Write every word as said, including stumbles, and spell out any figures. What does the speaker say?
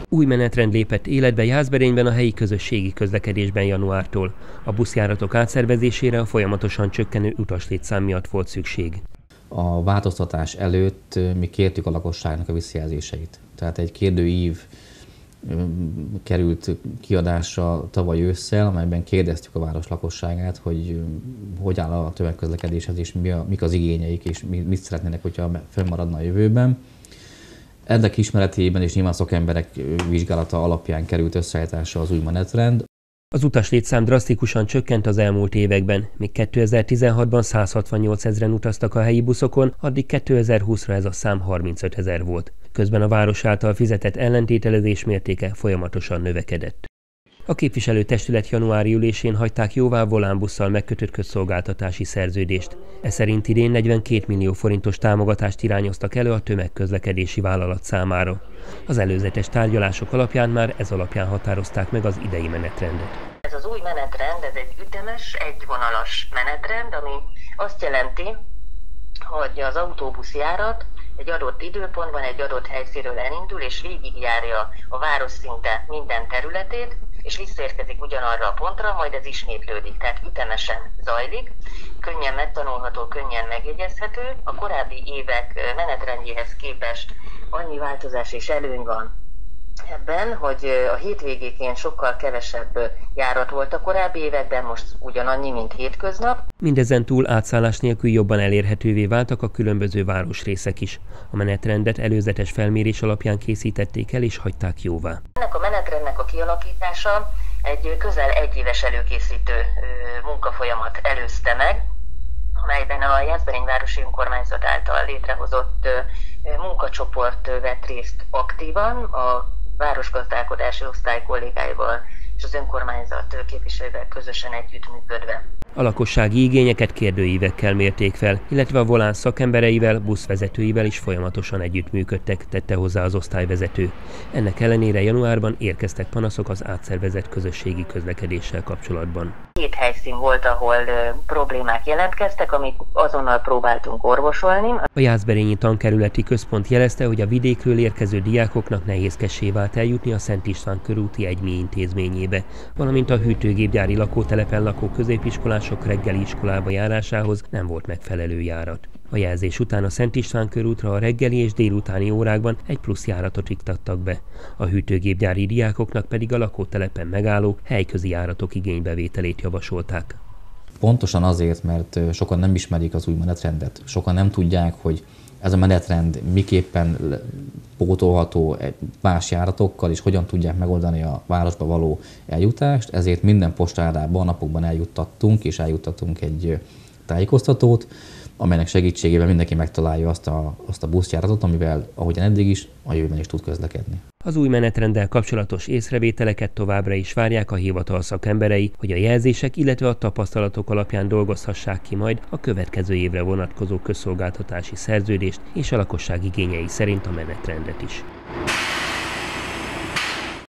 Új menetrend lépett életbe Jászberényben a helyi közösségi közlekedésben januártól. A buszjáratok átszervezésére a folyamatosan csökkenő utaslétszám miatt volt szükség. A változtatás előtt mi kértük a lakosságnak a visszajelzéseit. Tehát egy kérdőív került kiadásra tavaly ősszel, amelyben kérdeztük a város lakosságát, hogy hogy áll a tömegközlekedéshez, és mi a, mik az igényeik, és mit szeretnének, hogyha fennmaradna a jövőben. Ennek ismeretében és nyilván szakemberek vizsgálata alapján került összeállításra az új menetrend. Az utaslétszám drasztikusan csökkent az elmúlt években, míg kétezer-tizenhatban száz hatvannyolc ezren utaztak a helyi buszokon, addig kétezer-húszra ez a szám harmincöt ezer volt. Közben a város által fizetett ellentételezés mértéke folyamatosan növekedett. A képviselőtestület januári ülésén hagyták jóvá volánbusszal megkötött közszolgáltatási szerződést. E szerint idén negyvenkét millió forintos támogatást irányoztak elő a tömegközlekedési vállalat számára. Az előzetes tárgyalások alapján már ez alapján határozták meg az idei menetrendet. Ez az új menetrend, ez egy ütemes, egyvonalas menetrend, ami azt jelenti, hogy az autóbuszjárat egy adott időpontban, egy adott helyszínről elindul, és végigjárja a város szinte minden területét, és visszaérkezik ugyanarra a pontra, majd ez ismétlődik, tehát ütemesen zajlik, könnyen megtanulható, könnyen megjegyezhető. A korábbi évek menetrendjéhez képest annyi változás és előny van ebben, hogy a hétvégékén sokkal kevesebb járat volt a korábbi években, most ugyanannyi, mint hétköznap. Mindezen túl átszállás nélkül jobban elérhetővé váltak a különböző városrészek is. A menetrendet előzetes felmérés alapján készítették el és hagyták jóvá. Ennek a menetrendnek a kialakítása egy közel egyéves előkészítő munkafolyamat előzte meg, amelyben a Jászberény városi önkormányzat által létrehozott munkacsoport vett részt aktívan, a városgazdálkodási osztály kollégáival és az önkormányzat képviselővel közösen együttműködve. A lakossági igényeket kérdőívekkel mérték fel, illetve a volán szakembereivel, buszvezetőivel is folyamatosan együttműködtek, tette hozzá az osztályvezető. Ennek ellenére januárban érkeztek panaszok az átszervezett közösségi közlekedéssel kapcsolatban. Két helyszín volt, ahol problémák jelentkeztek, amit azonnal próbáltunk orvosolni. A Jászberényi Tankerületi Központ jelezte, hogy a vidékről érkező diákoknak nehézkessé vált eljutni a Szent István körúti Egymi intézményébe, valamint a hűtőgépgyári lakótelepen lakó középiskolások reggeli iskolába járásához nem volt megfelelő járat. A jelzés után a Szent István körútra a reggeli és délutáni órákban egy plusz járatot iktattak be. A hűtőgépgyári diákoknak pedig a lakótelepen megálló helyközi járatok igénybevételét javasolták. Pontosan azért, mert sokan nem ismerik az új menetrendet, sokan nem tudják, hogy ez a menetrend miképpen pótolható más járatokkal, és hogyan tudják megoldani a városba való eljutást, ezért minden postárában, napokban eljuttattunk, és eljuttatunk egy tájékoztatót, amelynek segítségével mindenki megtalálja azt a, azt a buszjáratot, amivel, ahogyan eddig is, a jövőben is tud közlekedni. Az új menetrenddel kapcsolatos észrevételeket továbbra is várják a hivatal szakemberei, hogy a jelzések, illetve a tapasztalatok alapján dolgozhassák ki majd a következő évre vonatkozó közszolgáltatási szerződést és a lakosság igényei szerint a menetrendet is.